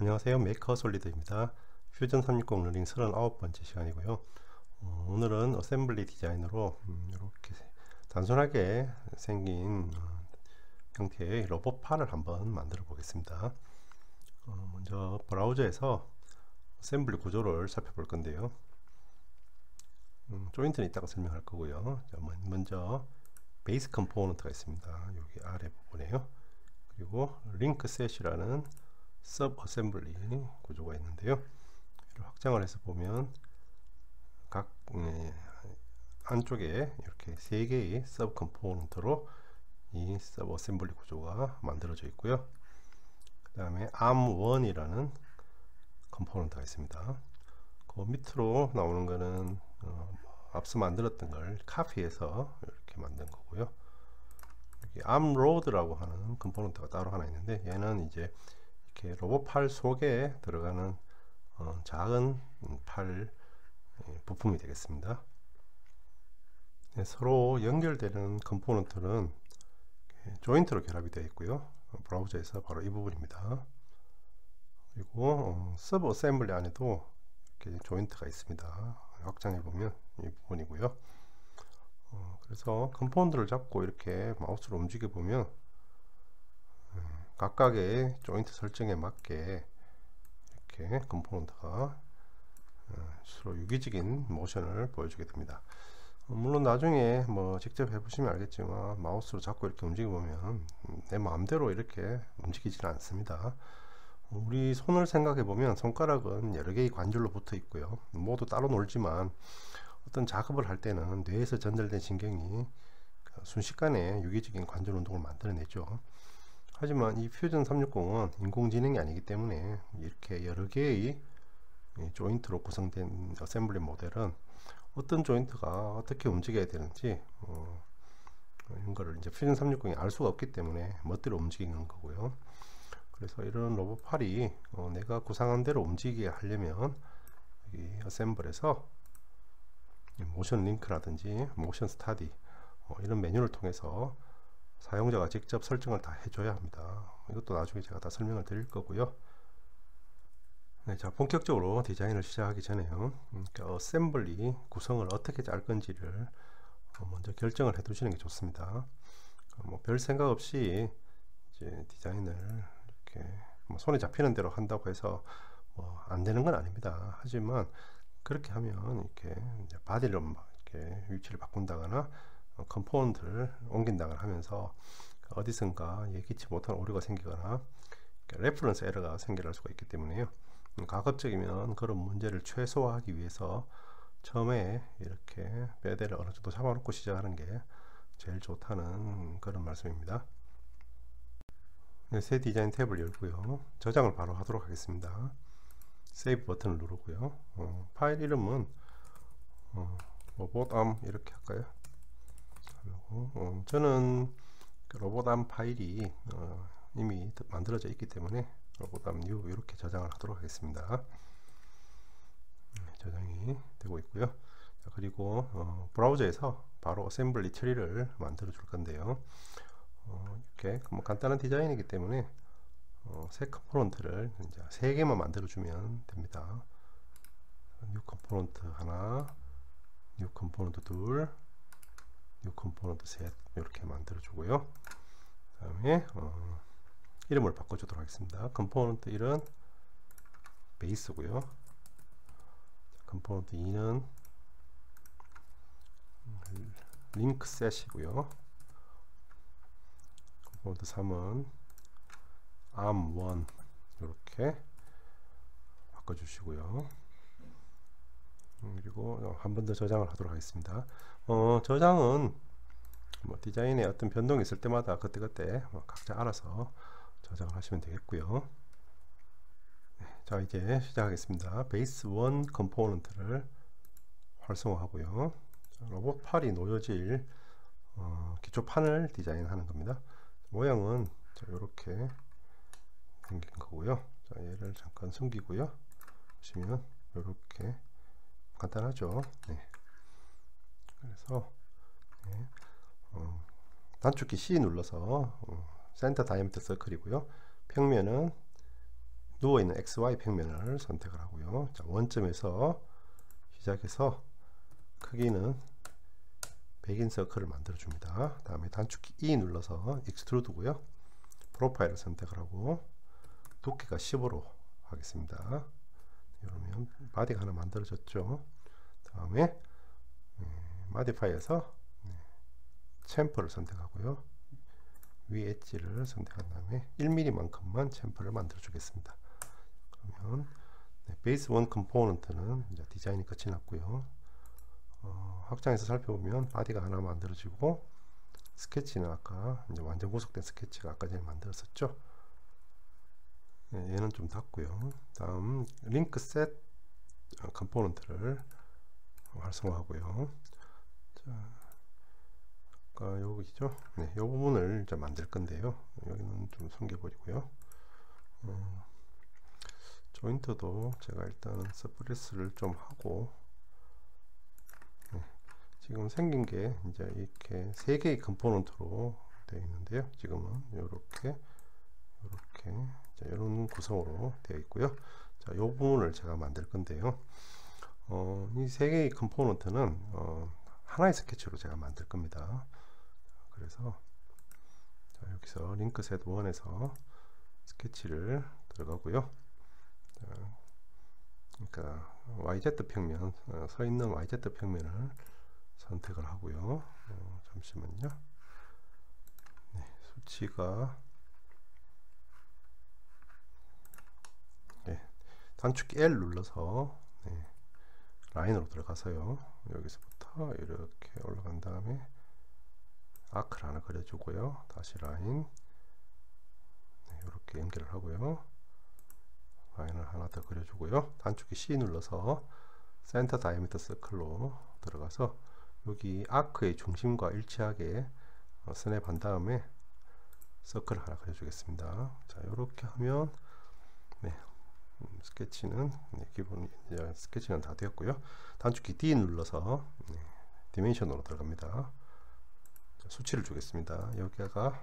안녕하세요. 메이커 솔리드입니다. 퓨전 360 러닝 39번째 시간이고요. 오늘은 어셈블리 디자인으로 이렇게 단순하게 생긴 형태의 로봇팔을 한번 만들어 보겠습니다. 먼저 브라우저에서 어셈블리 구조를 살펴볼 건데요. 조인트는 이따가 설명할 거고요. 자, 먼저 베이스 컴포넌트가 있습니다. 여기 아래 부분에요. 그리고 링크 셋이라는 서브 어셈블리 구조가 있는데요. 이를 확장을 해서 보면 각 안쪽에 이렇게 3개의 서브 컴포넌트로 이 서브 어셈블리 구조가 만들어져 있고요. 그 다음에 arm1이라는 컴포넌트가 있습니다. 그 밑으로 나오는 거는 앞서 만들었던 걸 카피해서 이렇게 만든 거고요. 여기 armload라고 하는 컴포넌트가 따로 하나 있는데, 얘는 이제 이렇게 로봇팔 속에 들어가는 작은 팔 부품이 되겠습니다. 네, 서로 연결되는 컴포넌트는 조인트로 결합이 되어 있고요. 브라우저에서 바로 이 부분입니다. 그리고 서브 어셈블리 안에도 이렇게 조인트가 있습니다. 확장해 보면 이 부분이고요. 그래서 컴포넌트를 잡고 이렇게 마우스로 움직여 보면 각각의 조인트 설정에 맞게 이렇게 컴포넌트가 서로 유기적인 모션을 보여주게 됩니다. 물론 나중에 뭐 직접 해보시면 알겠지만 마우스로 잡고 이렇게 움직여 보면 내 마음대로 이렇게 움직이지는 않습니다. 우리 손을 생각해 보면 손가락은 여러 개의 관절로 붙어 있고요. 모두 따로 놀지만 어떤 작업을 할 때는 뇌에서 전달된 신경이 순식간에 유기적인 관절 운동을 만들어내죠. 하지만 이 퓨전 360은 인공지능이 아니기 때문에 이렇게 여러 개의 조인트로 구성된 어셈블리 모델은 어떤 조인트가 어떻게 움직여야 되는지 이런 거를 이제 퓨전 360이 알 수가 없기 때문에 멋대로 움직이는 거고요. 그래서 이런 로봇팔이 내가 구상한 대로 움직이게 하려면 여기 어셈블에서 모션 링크라든지 모션 스타디 이런 메뉴를 통해서 사용자가 직접 설정을 다 해줘야 합니다. 이것도 나중에 제가 다 설명을 드릴 거고요. 네, 자, 본격적으로 디자인을 시작하기 전에요. 어셈블리 구성을 어떻게 짤 건지를 먼저 결정을 해 두시는 게 좋습니다. 뭐 별 생각 없이 이제 디자인을 이렇게 뭐 손에 잡히는 대로 한다고 해서 뭐 안 되는 건 아닙니다. 하지만 그렇게 하면 이렇게 이제 바디를 막 이렇게 위치를 바꾼다거나 컴포넌트를 옮긴다거나 하면서 어디선가 예기치 못한 오류가 생기거나 레퍼런스 에러가 생길 수가 있기 때문에요. 가급적이면 그런 문제를 최소화하기 위해서 처음에 이렇게 배대를 어느 정도 잡아놓고 시작하는 게 제일 좋다는 그런 말씀입니다. 네, 새 디자인 탭을 열고요. 저장을 바로 하도록 하겠습니다. 세이브 버튼을 누르고요. 파일 이름은 로봇암 이렇게 할까요? 저는 로봇암 파일이 이미 만들어져 있기 때문에 로봇암 뉴 이렇게 저장을 하도록 하겠습니다. 저장이 되고 있고요. 자, 그리고 브라우저에서 바로 어셈블리 트리를 만들어 줄 건데요. 이렇게 뭐 간단한 디자인이기 때문에 새 컴포넌트를 이제 3개만 만들어 주면 됩니다. 뉴 컴포넌트 하나, 뉴 컴포넌트 둘, 뉴 컴포넌트 셋 이렇게 만들어 주고요. 그 다음에 이름을 바꿔주도록 하겠습니다. 컴포넌트 1은 베이스고요. 컴포넌트 2는 링크 셋이고요. 컴포넌트 3은 arm1 이렇게 바꿔주시고요. 그리고 한 번 더 저장을 하도록 하겠습니다. 저장은 뭐 디자인에 어떤 변동이 있을 때마다 그때그때 각자 알아서 저장을 하시면 되겠고요. 네, 자, 이제 시작하겠습니다. 베이스 1 컴포넌트를 활성화하고요. 로봇팔이 놓여질 기초판을 디자인하는 겁니다. 모양은 이렇게 생긴 거고요. 자, 얘를 잠깐 숨기고요. 보시면 이렇게 간단하죠. 네. 그래서 네. 단축키 C 눌러서 센터 다이아미터 서클이고요. 평면은 누워있는 XY 평면을 선택을 하고요. 자, 원점에서 시작해서 크기는 100인 서클을 만들어 줍니다. 다음에 단축키 E 눌러서 익스트루드고요. 프로파일을 선택을 하고 두께가 15로 하겠습니다. 이러면 바디가 하나 만들어졌죠. 다음에 마디파이에서 챔퍼를 선택하고요. 위 엣지를 선택한 다음에 1mm만큼만 챔퍼를 만들어 주겠습니다. 그러면 베이스 1 컴포넌트는 이제 디자인이 끝이 났고요. 확장해서 살펴보면 바디가 하나 만들어지고 스케치는 아까 이제 완전 구속된 스케치가 아까 전에 만들었었죠. 얘는 좀 닫고요. 다음 링크 셋 컴포넌트를 활성화하고요. 자, 아까 여기죠. 네, 이 부분을 이제 만들 건데요. 여기는 좀 숨겨버리고요. 조인트도 제가 일단 스프레스를 좀 하고, 지금 생긴 게 이제 이렇게 세 개의 컴포넌트로 되어 있는데요. 지금은 이렇게 이런 구성으로 되어 있고요. 자, 이 부분을 제가 만들 건데요. 이 세 개의 컴포넌트는 하나의 스케치로 제가 만들 겁니다. 그래서 자, 여기서 링크셋 1에서 스케치를 들어가고요. 자, 그러니까 YZ 평면, 서 있는 YZ 평면을 선택을 하고요. 잠시만요. 네, 수치가 단축키 L 눌러서 라인으로 들어가서요. 여기서부터 이렇게 올라간 다음에 아크를 하나 그려주고요. 다시 라인 이렇게 연결을 하고요. 라인을 하나 더 그려주고요. 단축키 C 눌러서 센터 다이미터 서클로 들어가서 여기 아크의 중심과 일치하게 스냅한 다음에 서클을 하나 그려주겠습니다. 자, 이렇게 하면 스케치는 기본 스케치는 다 되었고요. 단축키 D 눌러서 디멘션으로 들어갑니다. 자, 수치를 주겠습니다. 여기가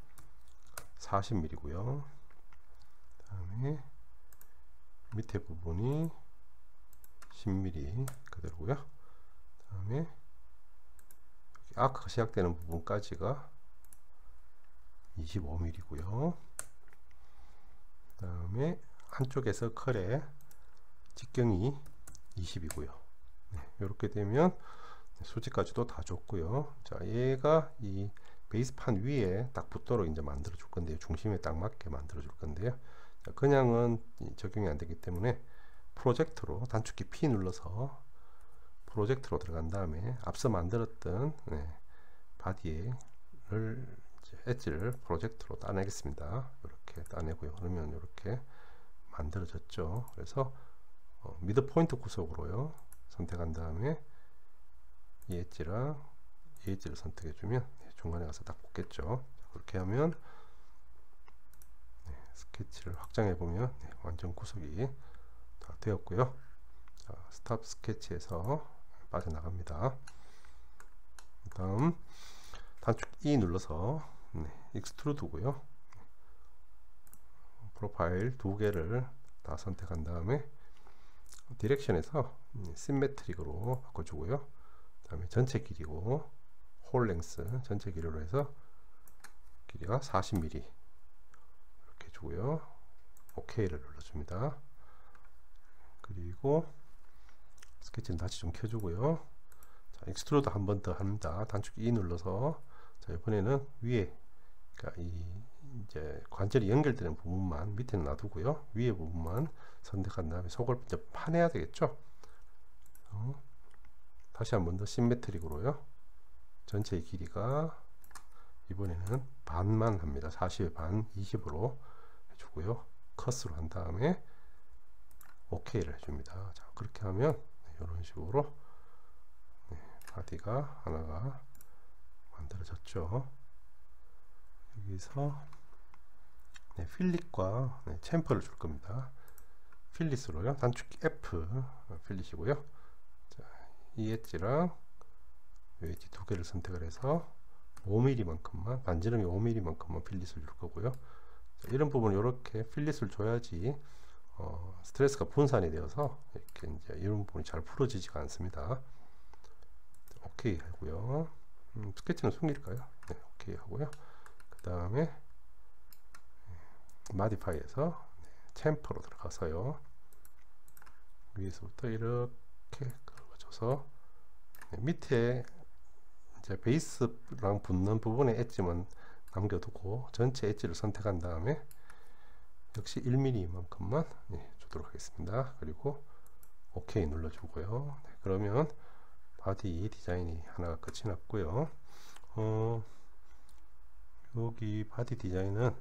40mm고요. 다음에 밑에 부분이 10mm 그대로고요. 다음에 여기 아크가 시작되는 부분까지가 25mm고요. 다음에 한쪽에 서클의 직경이 20이고요. 이렇게 되면 수치까지도 다 줬고요. 자, 얘가 이 베이스판 위에 딱 붙도록 이제 만들어 줄 건데요. 중심에 딱 맞게 만들어 줄 건데요. 자, 그냥은 적용이 안 되기 때문에 프로젝트로 단축키 P 눌러서 프로젝트로 들어간 다음에 앞서 만들었던 바디를 엣지를 프로젝트로 따내겠습니다. 이렇게 따내고요. 그러면 이렇게 만들어졌죠. 그래서 미드 포인트 구속으로요 선택한 다음에 이 엣지랑 이 엣지를 선택해 주면 중간에 가서 딱 붙겠죠. 그렇게 하면 스케치를 확장해 보면 완전 구속이 다 되었고요. 자, 스탑 스케치에서 빠져나갑니다. 다음 단축 E 눌러서 익스트루드고요. 프로파일 두 개를 다 선택한 다음에 디렉션에서 시메트릭으로 바꿔주고요. 다음에 전체 길이고 홀 랭스 전체 길이로 해서 길이가 40mm 이렇게 주고요. OK를 눌러줍니다. 그리고 스케치는 다시 좀 켜주고요. 자, 익스트루드 한 번 더 합니다. 단축 E 눌러서 자, 이번에는 위에 그러니까 이 이제 관절이 연결되는 부분만 밑에는 놔두고요. 위에 부분만 선택한 다음에 속을 이제 파내야 되겠죠. 다시 한 번 더 시메트릭으로요. 전체의 길이가 이번에는 반만 합니다. 40의 반 20으로 해주고요. 컷으로 한 다음에 OK를 해줍니다. 자, 그렇게 하면 이런 식으로 바디가 하나가 만들어졌죠. 여기서 필릿과 챔퍼를 줄 겁니다. 필릿으로요. 단축키 F 필릿이고요. 자, 이 엣지랑 이 엣지 두 개를 선택을 해서 5mm만큼만 반지름이 5mm만큼만 필릿을 줄 거고요. 자, 이런 부분 이렇게 필릿을 줘야지 스트레스가 분산이 되어서 이렇게 이제 이런 부분이 잘 풀어지지가 않습니다. 오케이 하고요. 스케치는 숨길까요? 네, 오케이 하고요. 그 다음에 마디파이에서 챔퍼로 들어가서요. 위에서부터 이렇게 긁어줘서 밑에 이제 베이스랑 붙는 부분의 엣지만 남겨두고 전체 엣지를 선택한 다음에 역시 1mm만큼만 주도록 하겠습니다. 그리고 OK 눌러주고요. 네, 그러면 바디 디자인이 하나가 끝이 났고요. 여기 바디 디자인은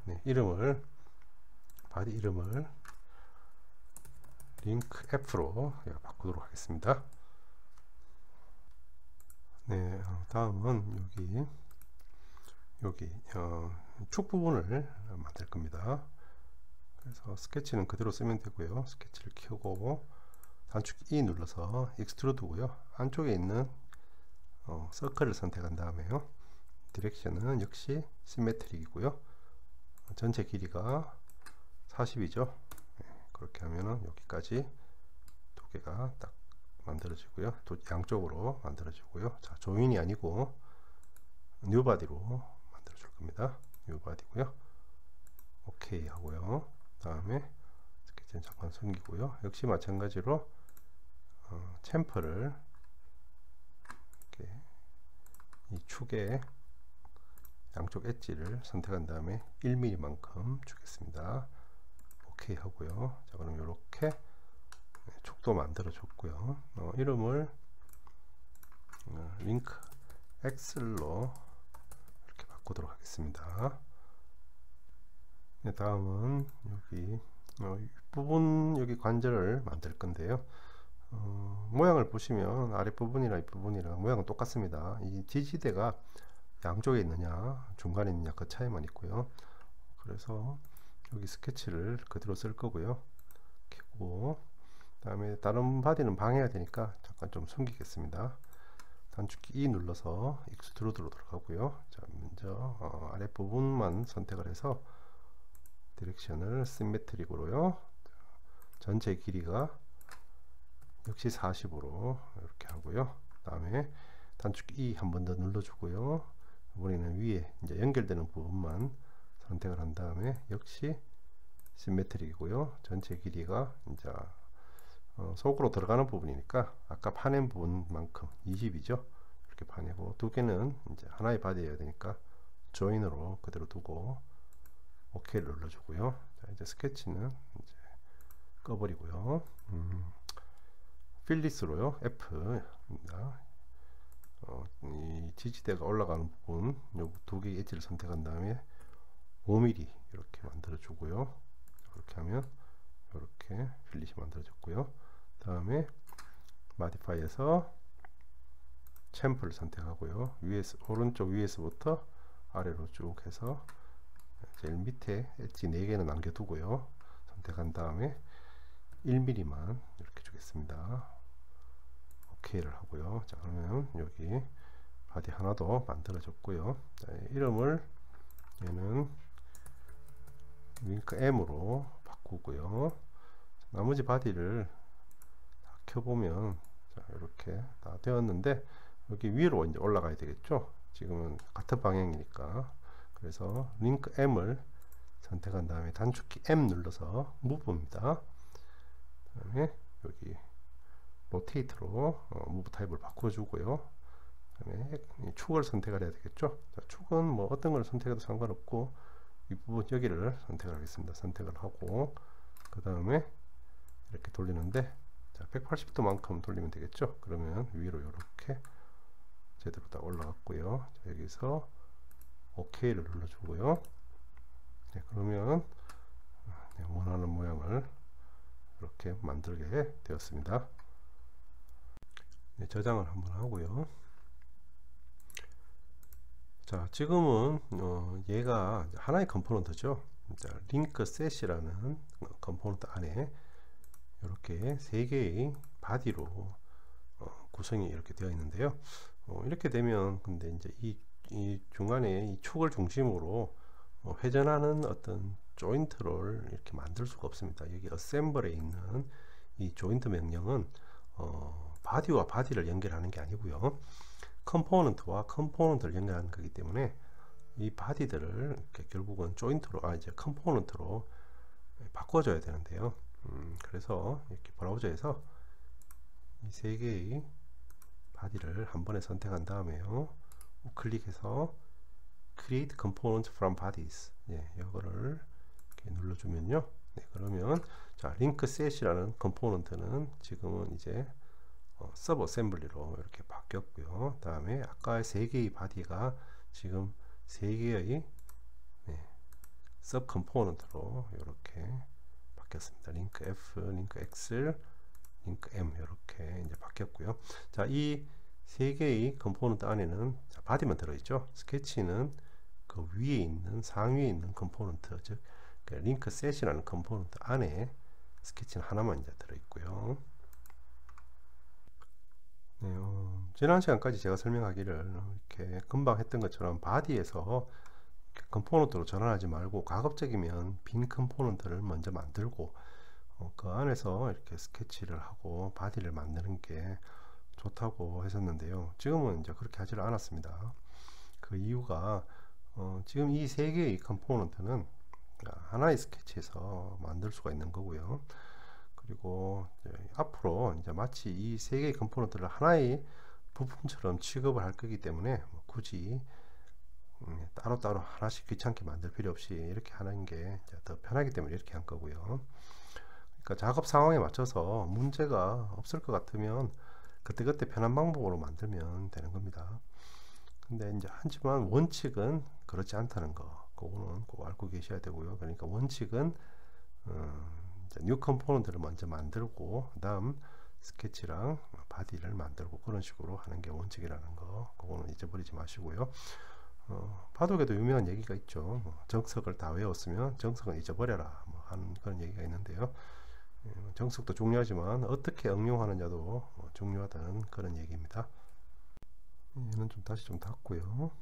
바디 이름을 링크 F로 바꾸도록 하겠습니다. 네, 다음은 여기 축 부분을 만들 겁니다. 그래서 스케치는 그대로 쓰면 되고요. 스케치를 켜고 단축키 E 눌러서 익스트루드고요. 안쪽에 있는 서클을 선택한 다음에요. 디렉션은 역시 시메트릭이고요. 전체 길이가 40이죠. 그렇게 하면은 여기까지 두 개가 딱 만들어지고요. 또 양쪽으로 만들어지고요. 자, 조인이 아니고 뉴바디로 만들어 줄 겁니다. 뉴바디고요. 오케이 하고요. 다음에 스케치는 잠깐 숨기고요. 역시 마찬가지로 챔퍼를 이렇게 이 축에 양쪽 엣지를 선택한 다음에 1mm만큼 주겠습니다. 오케이 하고요. 자, 그럼 이렇게 축도 만들어 줬고요. 이름을 링크 엑셀로 이렇게 바꾸도록 하겠습니다. 네, 다음은 여기 부분 여기 관절을 만들 건데요. 모양을 보시면 아랫부분이랑 윗부분이랑 모양은 똑같습니다. 이 지지대가 양쪽에 있느냐 중간에 있느냐 그 차이만 있고요. 그래서 여기 스케치를 그대로 쓸 거고요. 켜고 다음에 다른 바디는 방해해야 되니까 잠깐 좀 숨기겠습니다. 단축키 E 눌러서 익스트루드로 들어가고요. 자, 먼저 아랫부분만 선택을 해서 디렉션을 시메트릭으로요. 전체 길이가 역시 40으로 이렇게 하고요. 다음에 단축키 E 한 번 더 눌러주고요. 이번에는 위에 이제 연결되는 부분만 선택을 한 다음에 역시 시메트릭이고요. 전체 길이가 이제 속으로 들어가는 부분이니까 아까 파낸 부분만큼 20이죠. 이렇게 파내고 두 개는 이제 하나의 바디여야 되니까 조인으로 그대로 두고 OK를 눌러주고요. 자, 이제 스케치는 이제 꺼버리고요. 필리스로요. F입니다. 이 지지대가 올라가는 부분 요 두 개의 엣지를 선택한 다음에 5mm 이렇게 만들어 주고요. 이렇게 하면 이렇게 필릿이 만들어졌고요. 다음에 마디파이에서 챔프를 선택하고요. 위에서 오른쪽 위에서부터 아래로 쭉 해서 제일 밑에 엣지 4개는 남겨두고요. 선택한 다음에 1mm만 이렇게 주겠습니다. OK를 하고요. 자, 그러면 여기 바디 하나 더 만들어졌고요. 자, 이름을 얘는 링크 M으로 바꾸고요. 나머지 바디를 다 켜보면 자, 이렇게 다 되었는데 여기 위로 이제 올라가야 되겠죠. 지금은 같은 방향이니까. 그래서 링크 M을 선택한 다음에 단축키 M 눌러서 무브입니다. 그다음에 여기 로테이트로 무브 타입을 바꿔주고요. 그다음에 축을 선택을 해야 되겠죠. 자, 축은 뭐 어떤 걸 선택해도 상관없고 이 부분 여기를 선택을 하겠습니다. 선택을 하고 그 다음에 이렇게 돌리는데 자, 180도만큼 돌리면 되겠죠. 그러면 위로 이렇게 제대로 딱 올라갔고요. 자, 여기서 OK를 눌러주고요. 네, 그러면 원하는 모양을 이렇게 만들게 되었습니다. 네, 저장을 한번 하고요. 자, 지금은 얘가 하나의 컴포넌트죠. 링크 셋이라는 컴포넌트 안에 이렇게 3개의 바디로 구성이 이렇게 되어 있는데요. 이렇게 되면 근데 이제 이 중간에 이 축을 중심으로 회전하는 어떤 조인트를 이렇게 만들 수가 없습니다. 여기 어셈블에 있는 이 조인트 명령은 바디와 바디를 연결하는 게 아니고요. 컴포넌트와 컴포넌트를 연결하는 거기 때문에 이 바디들을 이렇게 결국은 조인트로 이제 컴포넌트로 바꿔줘야 되는데요. 그래서 이렇게 브라우저에서 이 세 개의 바디를 한 번에 선택한 다음에요. 클릭해서 Create Components from Bodies. 이거를 이렇게 눌러주면요. 그러면 자 링크 셋이라는 컴포넌트는 지금은 이제 서브 어셈블리로 이렇게 바뀌었고요. 다음에 아까 세 개의 바디가 지금 세 개의 서브 컴포넌트로 이렇게 바뀌었습니다. 링크 F, 링크 X, 링크 M 이렇게 이제 바뀌었고요. 자, 이 세 개의 컴포넌트 안에는 바디만 들어있죠. 스케치는 그 위에 있는 상위에 있는 컴포넌트, 즉 링크 셋이라는 컴포넌트 안에 스케치는 하나만 이제 들어있고요. 지난 시간까지 제가 설명하기를 이렇게 금방 했던 것처럼 바디에서 컴포넌트로 전환하지 말고 가급적이면 빈 컴포넌트를 먼저 만들고 그 안에서 이렇게 스케치를 하고 바디를 만드는 게 좋다고 했었는데요. 지금은 이제 그렇게 하지를 않았습니다. 그 이유가 지금 이 세 개의 컴포넌트는 하나의 스케치에서 만들 수가 있는 거고요. 그리고 앞으로 이제 마치 이 세 개의 컴포넌트를 하나의 부품처럼 취급을 할 거기 때문에 굳이 따로따로 하나씩 귀찮게 만들 필요 없이 이렇게 하는 게 더 편하기 때문에 이렇게 한 거고요. 그러니까 작업 상황에 맞춰서 문제가 없을 것 같으면 그때그때 편한 방법으로 만들면 되는 겁니다. 근데 이제 하지만 원칙은 그렇지 않다는 거, 그거는 꼭 알고 계셔야 되고요. 그러니까 원칙은 뉴 컴포넌트를 먼저 만들고 그 다음 스케치랑 바디를 만들고 그런 식으로 하는 게 원칙이라는 거, 그거는 잊어버리지 마시고요. 바둑에도 유명한 얘기가 있죠. 정석을 다 외웠으면 정석은 잊어버려라 하는 그런 얘기가 있는데요. 정석도 중요하지만 어떻게 응용하느냐도 중요하다는 그런 얘기입니다. 얘는 좀 다시 좀 닫고요.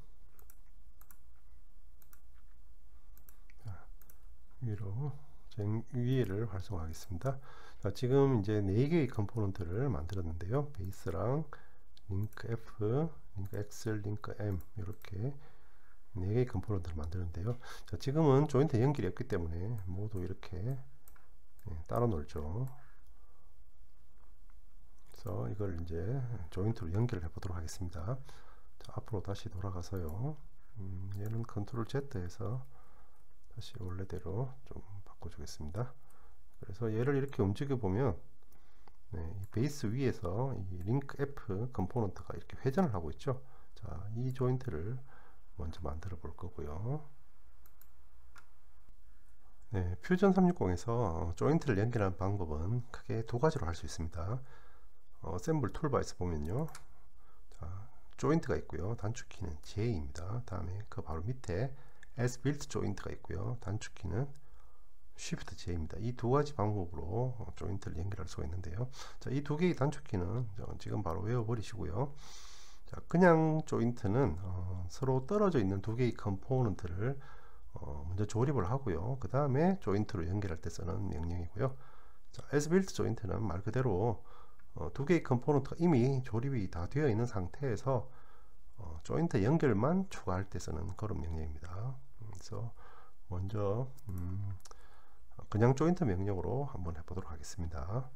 자, 위로 위에를 활성화하겠습니다. 자, 지금 이제 4개의 컴포넌트를 만들었는데요. 베이스랑 링크 F, 링크 X, 링크 M 이렇게 4개의 컴포넌트를 만드는데요. 자, 지금은 조인트 연결이 없기 때문에 모두 이렇게 따로 놀죠. 그래서 이걸 이제 조인트로 연결을 해 보도록 하겠습니다. 자, 앞으로 다시 돌아가서요. 얘는 컨트롤 Z에서 다시 원래대로 좀 바꿔주겠습니다. 그래서 얘를 이렇게 움직여 보면 이 베이스 위에서 이 링크 F 컴포넌트가 이렇게 회전을 하고 있죠. 자, 이 조인트를 먼저 만들어 볼 거고요. 퓨전 360에서 조인트를 연결하는 방법은 크게 두 가지로 할 수 있습니다. 어셈블 툴바에서 보면요. 자, 조인트가 있고요. 단축키는 J입니다. 다음에 그 바로 밑에 as built 조인트가 있고요. 단축키는 Shift J입니다. 이 두 가지 방법으로 조인트를 연결할 수가 있는데요. 자, 이 두 개의 단축키는 지금 바로 외워버리시고요. 자, 그냥 조인트는 서로 떨어져 있는 두 개의 컴포넌트를 먼저 조립을 하고요. 그 다음에 조인트로 연결할 때 쓰는 명령이고요. 자, as built 조인트는 말 그대로 두 개의 컴포넌트가 이미 조립이 다 되어 있는 상태에서 조인트 연결만 추가할 때 쓰는 그런 명령입니다. 그래서 먼저 그냥 조인트 명령으로 한번 해보도록 하겠습니다.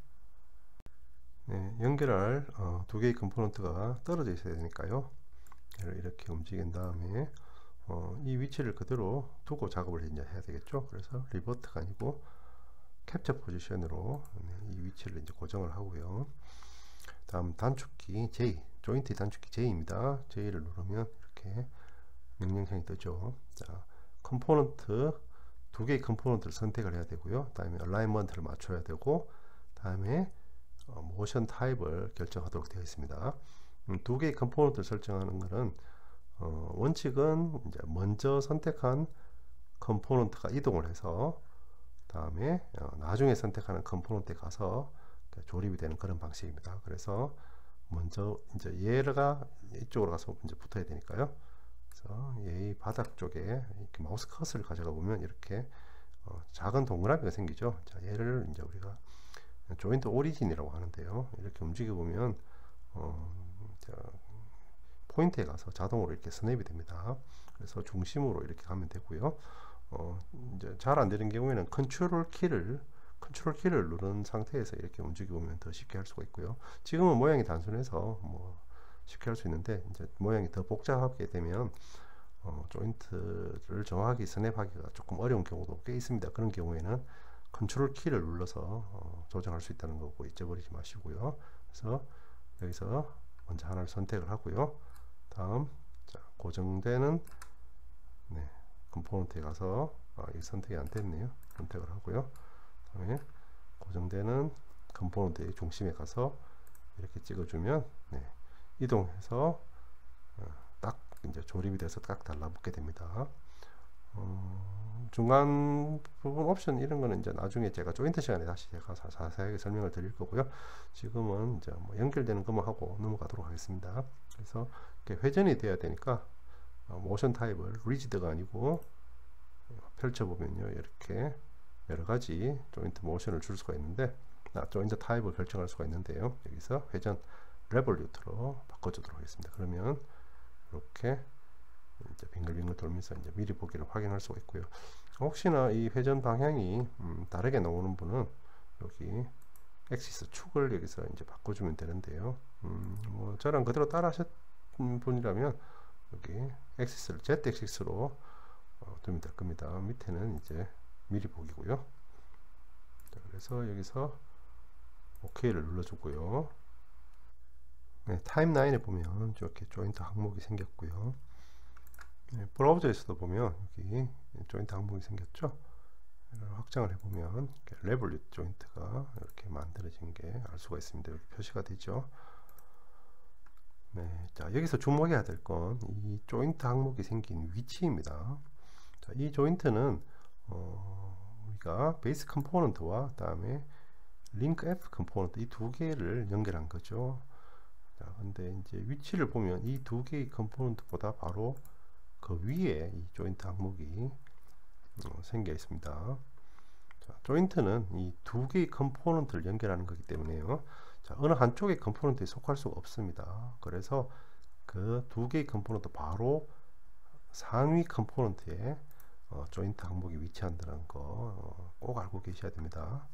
연결할 두 개의 컴포넌트가 떨어져 있어야 되니까요. 이렇게 움직인 다음에 이 위치를 그대로 두고 작업을 이제 해야 되겠죠. 그래서 리버트가 아니고 캡처 포지션으로 이 위치를 이제 고정을 하고요. 다음 단축키 J, 조인트 단축키 J입니다. J를 누르면 이렇게 명령창이 뜨죠. 자, 컴포넌트 두 개의 컴포넌트를 선택을 해야 되고요. 다음에 얼라이먼트를 맞춰야 되고, 다음에 모션 타입을 결정하도록 되어 있습니다. 두 개의 컴포넌트를 설정하는 것은 원칙은 이제 먼저 선택한 컴포넌트가 이동을 해서 다음에 나중에 선택하는 컴포넌트에 가서 조립이 되는 그런 방식입니다. 그래서 먼저 이제 얘가 이쪽으로 가서 이제 붙어야 되니까요. 그래서 얘의 바닥 쪽에 이렇게 마우스 커서를 가져가 보면 이렇게 작은 동그라미가 생기죠. 자, 얘를 이제 우리가 조인트 오리진이라고 하는데요. 이렇게 움직여 보면 포인트에 가서 자동으로 이렇게 스냅이 됩니다. 그래서 중심으로 이렇게 가면 되고요. 이제 잘 안 되는 경우에는 컨트롤 키를 누른 상태에서 이렇게 움직여 보면 더 쉽게 할 수가 있고요. 지금은 모양이 단순해서 뭐 쉽게 할 수 있는데, 이제 모양이 더 복잡하게 되면 조인트를 정확하게 스냅하기가 조금 어려운 경우도 꽤 있습니다. 그런 경우에는 컨트롤 키를 눌러서 조정할 수 있다는 거고 잊어버리지 마시고요. 그래서 여기서 먼저 하나를 선택을 하고요. 다음, 자, 고정되는 컴포넌트에 가서 이 선택이 안 됐네요. 선택을 하고요. 그다음에 고정되는 컴포넌트의 중심에 가서 이렇게 찍어주면 이동해서 딱 이제 조립이 돼서 딱 달라붙게 됩니다. 중간 부분 옵션 이런 거는 이제 나중에 제가 조인트 시간에 다시 제가 자세하게 설명을 드릴 거고요. 지금은 이제 뭐 연결되는 것만 하고 넘어가도록 하겠습니다. 그래서 이렇게 회전이 돼야 되니까 모션 타입을 리지드가 아니고 펼쳐보면요, 이렇게 여러 가지 조인트 모션을 줄 수가 있는데, 조인트 타입을 결정할 수가 있는데요. 여기서 회전 레볼루트로 바꿔주도록 하겠습니다. 그러면 이렇게 이제 빙글빙글 돌면서 이제 미리 보기를 확인할 수가 있고요. 혹시나 이 회전 방향이 다르게 나오는 분은 여기 엑시스 축을 여기서 이제 바꿔주면 되는데요. 뭐 저랑 그대로 따라 하셨던 분이라면 여기 엑시스를 Z 엑시스로 두면 될 겁니다. 밑에는 이제 미리 보기고요. 그래서 여기서 OK를 눌러주고요. 타임라인에 보면 이렇게 조인트 항목이 생겼고요. 브라우저에서도 보면 여기 조인트 항목이 생겼죠. 이걸 확장을 해보면 레볼루트 조인트가 이렇게 만들어진 게 알 수가 있습니다. 여기 표시가 되죠. 자, 여기서 주목해야 될 건 이 조인트 항목이 생긴 위치입니다. 자, 이 조인트는 우리가 베이스 컴포넌트와 다음에 링크 F 컴포넌트 이 두 개를 연결한 거죠. 자, 근데 이제 위치를 보면 이 두 개의 컴포넌트보다 바로 그 위에 이 조인트 항목이 생겨 있습니다. 자, 조인트는 이 두 개의 컴포넌트를 연결하는 거기 때문에요. 자, 어느 한쪽의 컴포넌트에 속할 수가 없습니다. 그래서 그 두 개의 컴포넌트 바로 상위 컴포넌트에 조인트 항목이 위치한다는 거 꼭 알고 계셔야 됩니다.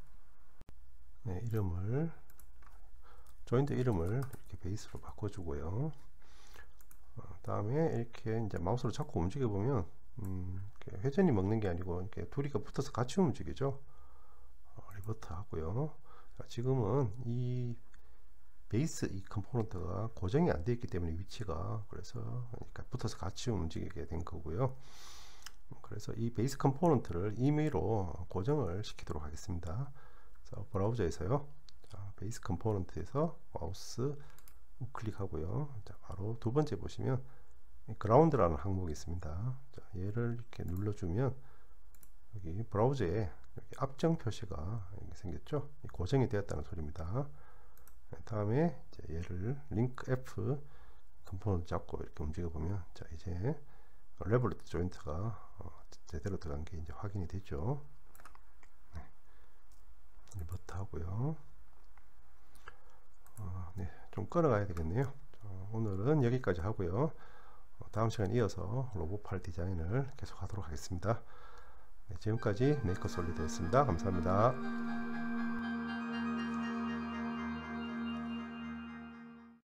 조인트 이름을 이렇게 베이스로 바꿔주고요. 다음에 이렇게 이제 마우스로 자꾸 움직여 보면 회전이 먹는 게 아니고 이렇게 둘이가 붙어서 같이 움직이죠. 리버트 하고요. 자, 지금은 이 베이스 이 컴포넌트가 고정이 안 되어 있기 때문에 위치가 그래서 그러니까 붙어서 같이 움직이게 된 거고요. 그래서 이 베이스 컴포넌트를 임의로 고정을 시키도록 하겠습니다. 자, 브라우저에서요. 자, 베이스 컴포넌트에서 마우스 우클릭하고요. 자, 바로 두 번째 보시면 그라운드라는 항목이 있습니다. 자, 얘를 이렇게 눌러주면 여기 브라우저에 여기 앞정 표시가 생겼죠. 고정이 되었다는 소리입니다. 다음에 이제 얘를 링크 F 컴포넌트 잡고 이렇게 움직여 보면, 자, 이제 레볼루트 조인트가 제대로 들어간 게 이제 확인이 되죠. 리버트 하고요. 좀 끌어가야 되겠네요. 오늘은 여기까지 하고요. 다음 시간 이어서 로봇팔 디자인을 계속 하도록 하겠습니다. 지금까지 메이커 솔리드였습니다. 감사합니다.